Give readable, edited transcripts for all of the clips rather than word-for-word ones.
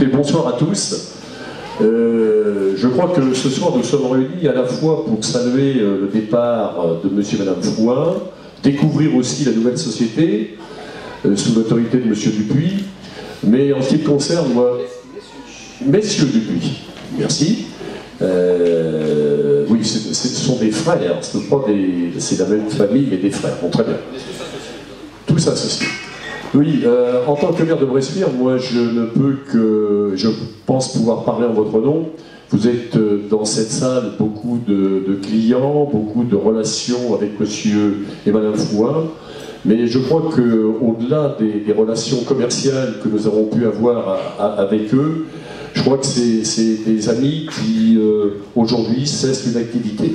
Écoutez, bonsoir à tous. Je crois que ce soir nous sommes réunis à la fois pour saluer le départ de monsieur et madame Fouin, découvrir aussi la nouvelle société sous l'autorité de monsieur Dupuis, mais en ce qui me concerne, moi, messieurs Dupuis, merci. Oui, ce sont des frères, c'est la même famille, mais des frères, bon, très bien. Tous associés. Oui, en tant que maire de Bressuire, moi je ne peux que, je pense pouvoir parler en votre nom. Vous êtes dans cette salle beaucoup de clients, beaucoup de relations avec monsieur et madame Fouin, mais je crois qu'au-delà des relations commerciales que nous avons pu avoir avec eux, je crois que c'est des amis qui aujourd'hui cessent une activité.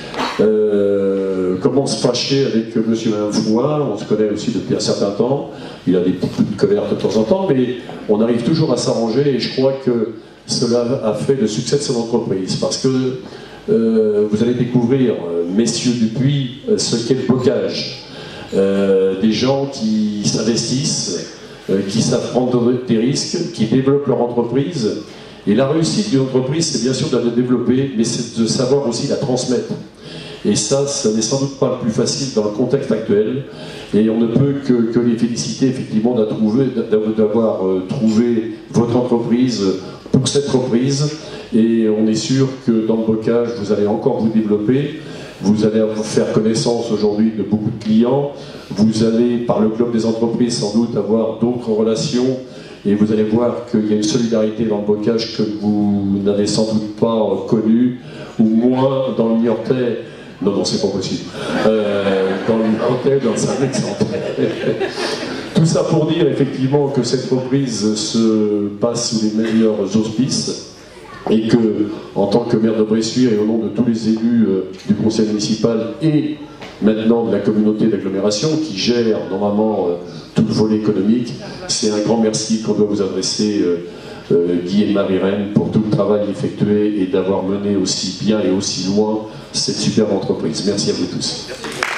Comment se fâcher avec monsieur et madame Fouin, on se connaît aussi depuis un certain temps, il a des petits coups de colère de temps en temps, mais on arrive toujours à s'arranger et je crois que cela a fait le succès de son entreprise, parce que vous allez découvrir, messieurs Dupuis, ce qu'est le bocage. Des gens qui s'investissent, qui savent prendre des risques, qui développent leur entreprise. Et la réussite d'une entreprise, c'est bien sûr de la développer, mais c'est de savoir aussi la transmettre. Et ça n'est sans doute pas le plus facile dans le contexte actuel. Et on ne peut que les féliciter effectivement d'avoir trouvé votre entreprise pour cette reprise. Et on est sûr que dans le bocage, vous allez encore vous développer. Vous allez faire connaissance aujourd'hui de beaucoup de clients. Vous allez, par le club des entreprises, sans doute avoir d'autres relations. Et vous allez voir qu'il y a une solidarité dans le bocage que vous n'avez sans doute pas connue, ou moins dans le Niortais. Non, non, c'est pas possible. Dans le Niortais, dans le Saint-Alexandre. Tout ça pour dire effectivement que cette reprise se passe sous les meilleurs auspices. Et que, en tant que maire de Bressuire et au nom de tous les élus du conseil municipal et maintenant de la communauté d'agglomération qui gère normalement tout le volet économique, c'est un grand merci qu'on doit vous adresser, Guy et Marie-Reine, pour tout le travail effectué et d'avoir mené aussi bien et aussi loin cette superbe entreprise. Merci à vous tous.